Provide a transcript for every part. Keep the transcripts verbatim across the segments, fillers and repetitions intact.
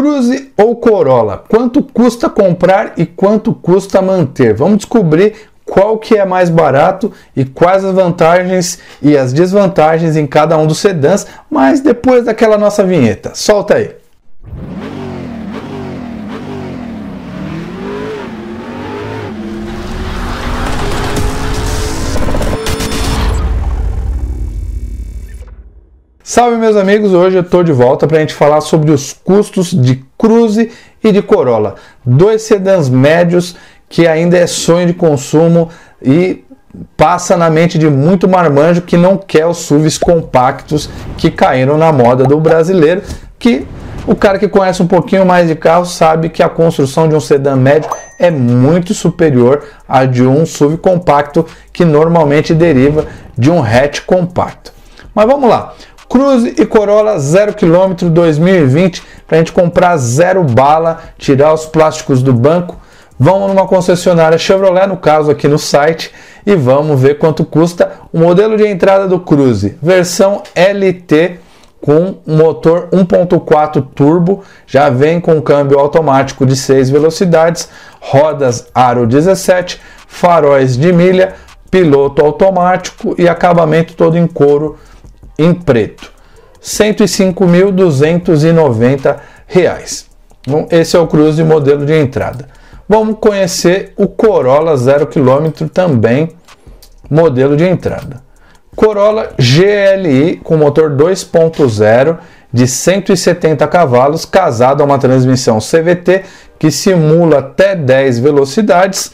Cruze ou Corolla? Quanto custa comprar e quanto custa manter? Vamos descobrir qual que é mais barato e quais as vantagens e as desvantagens em cada um dos sedãs, mas depois daquela nossa vinheta. Solta aí! Salve meus amigos, hoje eu estou de volta para a gente falar sobre os custos de Cruze e de Corolla, dois sedãs médios que ainda é sonho de consumo e passa na mente de muito marmanjo que não quer os S U Vs compactos que caíram na moda do brasileiro, que o cara que conhece um pouquinho mais de carro sabe que a construção de um sedã médio é muito superior à de um S U V compacto que normalmente deriva de um hatch compacto. Mas vamos lá! Cruze e Corolla zero quilômetro dois mil e vinte, para a gente comprar zero bala, tirar os plásticos do banco. Vamos numa concessionária Chevrolet, no caso aqui no site, e vamos ver quanto custa o modelo de entrada do Cruze. Versão L T com motor um ponto quatro turbo, já vem com câmbio automático de seis velocidades, rodas aro dezessete, faróis de milha, piloto automático e acabamento todo em couro em preto, cento e cinco mil duzentos e noventa reais. Então, esse é o Cruze modelo de entrada. Vamos conhecer o Corolla zero quilômetro também, modelo de entrada. Corolla G L I com motor dois ponto zero de cento e setenta cavalos, casado a uma transmissão C V T que simula até dez velocidades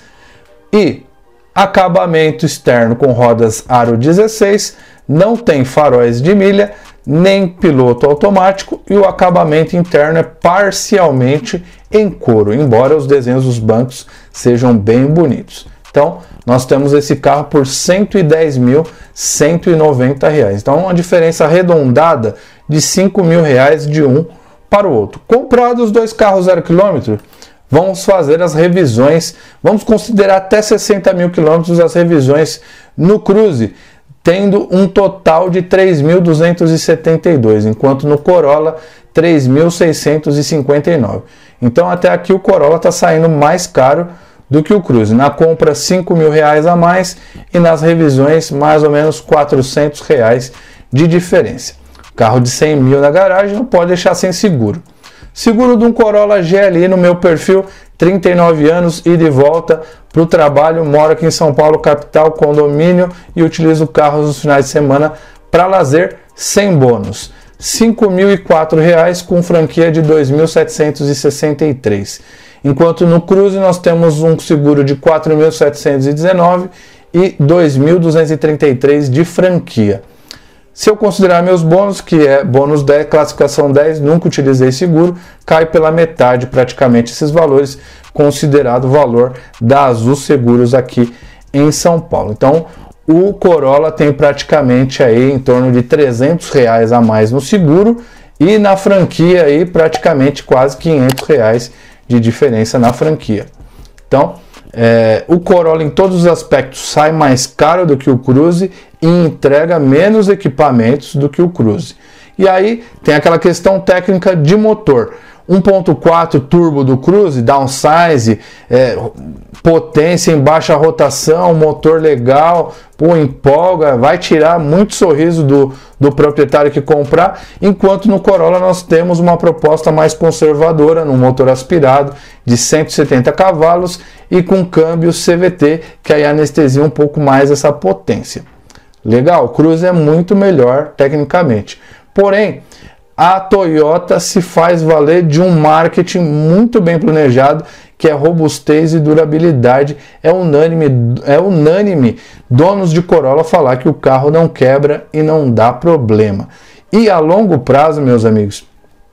e acabamento externo com rodas aro dezesseis, não tem faróis de milha, nem piloto automático e o acabamento interno é parcialmente em couro, embora os desenhos dos bancos sejam bem bonitos. Então, nós temos esse carro por cento e dez mil cento e noventa reais. Então, uma diferença arredondada de cinco mil reais de um para o outro. Comprados os dois carros zero quilômetro, vamos fazer as revisões, vamos considerar até sessenta mil quilômetros as revisões no Cruze, tendo um total de três mil duzentos e setenta e dois, enquanto no Corolla três mil seiscentos e cinquenta e nove. Então até aqui o Corolla está saindo mais caro do que o Cruze. Na compra cinco mil reais a mais e nas revisões mais ou menos quatrocentos reais de diferença. Carro de cem mil na garagem não pode deixar sem seguro. Seguro de um Corolla G L I no meu perfil, trinta e nove anos, ida e volta para o trabalho, moro aqui em São Paulo, capital, condomínio e utilizo carros nos finais de semana para lazer, sem bônus. cinco mil e quatro reais com franquia de dois mil setecentos e sessenta e três. Enquanto no Cruze nós temos um seguro de quatro mil setecentos e dezenove e dois mil duzentos e trinta e três de franquia. Se eu considerar meus bônus, que é bônus dez, classificação dez, nunca utilizei seguro, cai pela metade praticamente esses valores, considerado o valor da Azul Seguros aqui em São Paulo. Então, o Corolla tem praticamente aí em torno de trezentos reais a mais no seguro e na franquia aí praticamente quase quinhentos reais de diferença na franquia. Então, É, o Corolla em todos os aspectos sai mais caro do que o Cruze e entrega menos equipamentos do que o Cruze. E aí tem aquela questão técnica de motor. um ponto quatro turbo do Cruze, downsize, é, potência em baixa rotação, motor legal, pô, empolga, vai tirar muito sorriso do, do proprietário que comprar, enquanto no Corolla nós temos uma proposta mais conservadora, num motor aspirado de cento e setenta cavalos e com câmbio C V T, que aí anestesia um pouco mais essa potência. Legal, o Cruze é muito melhor tecnicamente, porém a Toyota se faz valer de um marketing muito bem planejado, que é robustez e durabilidade. É unânime, é unânime donos de Corolla falar que o carro não quebra e não dá problema. E a longo prazo, meus amigos,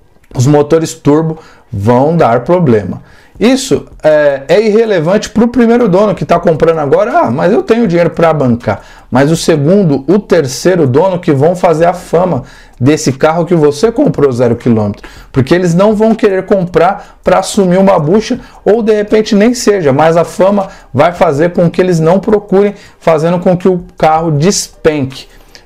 os motores turbo vão dar problema. Isso é, é irrelevante para o primeiro dono que está comprando agora. Ah, mas eu tenho dinheiro para bancar. Mas o segundo, o terceiro dono que vão fazer a fama desse carro que você comprou zero quilômetro. Porque eles não vão querer comprar para assumir uma bucha ou de repente nem seja. Mas a fama vai fazer com que eles não procurem, fazendo com que o carro despenque.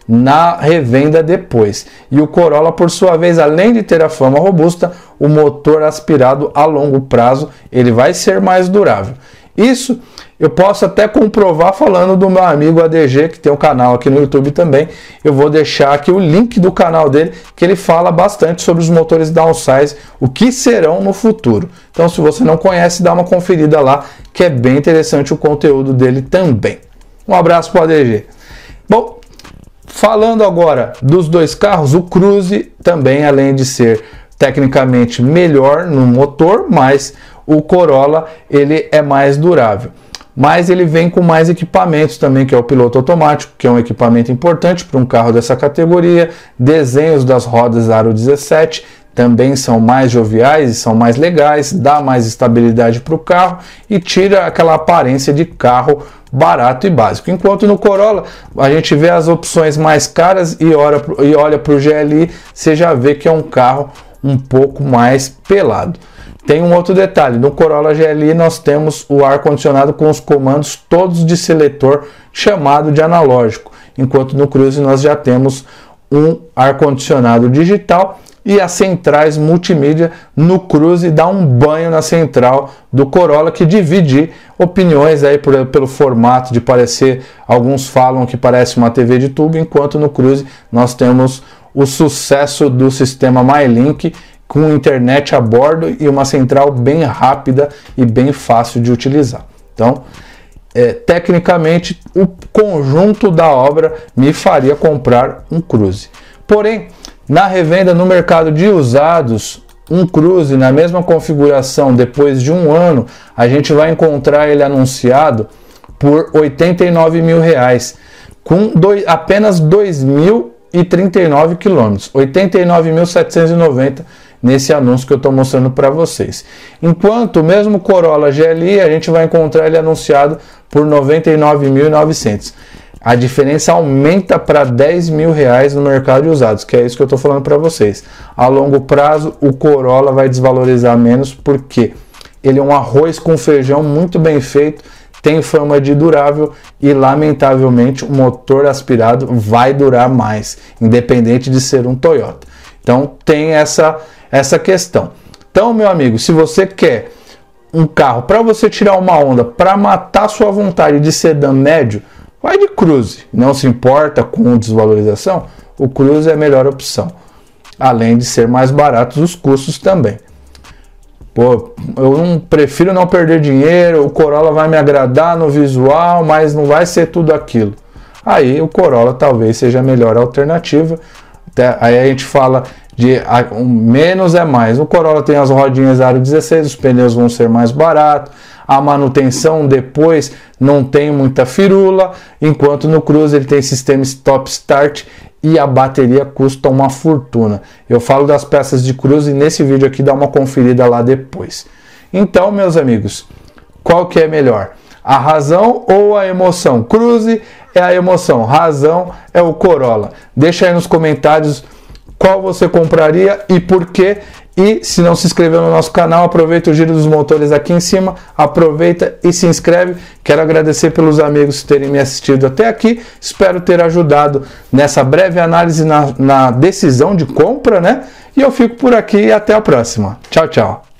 na revenda depois. E o Corolla, por sua vez, além de ter a fama robusta, o motor aspirado a longo prazo, ele vai ser mais durável. Isso eu posso até comprovar falando do meu amigo A D G, que tem um canal aqui no YouTube também. Eu vou deixar aqui o link do canal dele, que ele fala bastante sobre os motores downsize, o que serão no futuro. Então, se você não conhece, dá uma conferida lá, que é bem interessante o conteúdo dele também. Um abraço para o A D G. Bom, falando agora dos dois carros, o Cruze também, além de ser tecnicamente melhor no motor, mas o Corolla ele é mais durável. Mas ele vem com mais equipamentos também, que é o piloto automático, que é um equipamento importante para um carro dessa categoria. Desenhos das rodas aro dezessete também são mais joviais e são mais legais, dá mais estabilidade para o carro e tira aquela aparência de carro barato e básico. Enquanto no Corolla a gente vê as opções mais caras e olha, e olha para o G L I, você já vê que é um carro um pouco mais pelado. Tem um outro detalhe, no Corolla G L I nós temos o ar-condicionado com os comandos todos de seletor chamado de analógico, enquanto no Cruze nós já temos um ar-condicionado digital e as centrais multimídia. No Cruze dá um banho na central do Corolla, que divide opiniões aí por, pelo formato de parecer, alguns falam que parece uma T V de tubo, enquanto no Cruze nós temos o sucesso do sistema MyLink, com internet a bordo e uma central bem rápida e bem fácil de utilizar. Então, é, tecnicamente, o conjunto da obra me faria comprar um Cruze. Porém, na revenda no mercado de usados, um Cruze na mesma configuração, depois de um ano, a gente vai encontrar ele anunciado por oitenta e nove mil reais, com dois, apenas dois mil e trinta e nove quilômetros, oitenta e nove mil setecentos e noventa nesse anúncio que eu estou mostrando para vocês. Enquanto o mesmo Corolla G L I a gente vai encontrar ele anunciado por noventa e nove mil e novecentos. A diferença aumenta para dez mil reais no mercado de usados, que é isso que eu estou falando para vocês. A longo prazo o Corolla vai desvalorizar menos, porque ele é um arroz com feijão muito bem feito, tem fama de durável e, lamentavelmente, o motor aspirado vai durar mais, independente de ser um Toyota. Então tem essa, essa questão. Então, meu amigo, se você quer um carro para você tirar uma onda, para matar sua vontade de sedã médio, vai de Cruze. Não se importa com desvalorização, o Cruze é a melhor opção. Além de ser mais barato, os custos também. Pô, eu não, prefiro não perder dinheiro, o Corolla vai me agradar no visual, mas não vai ser tudo aquilo. Aí o Corolla talvez seja a melhor alternativa. Até, aí a gente fala de a, um, menos é mais. O Corolla tem as rodinhas aro dezesseis, os pneus vão ser mais baratos, a manutenção depois não tem muita firula, enquanto no Cruze ele tem sistema stop start e a bateria custa uma fortuna. Eu falo das peças de Cruze nesse vídeo aqui, dá uma conferida lá depois. Então, meus amigos, qual que é melhor? A razão ou a emoção? Cruze é a emoção, razão é o Corolla. Deixa aí nos comentários qual você compraria e por quê. E se não se inscreveu no nosso canal, aproveita o giro dos motores aqui em cima, aproveita e se inscreve. Quero agradecer pelos amigos terem me assistido até aqui, espero ter ajudado nessa breve análise na, na decisão de compra, né? E eu fico por aqui e até a próxima. Tchau, tchau.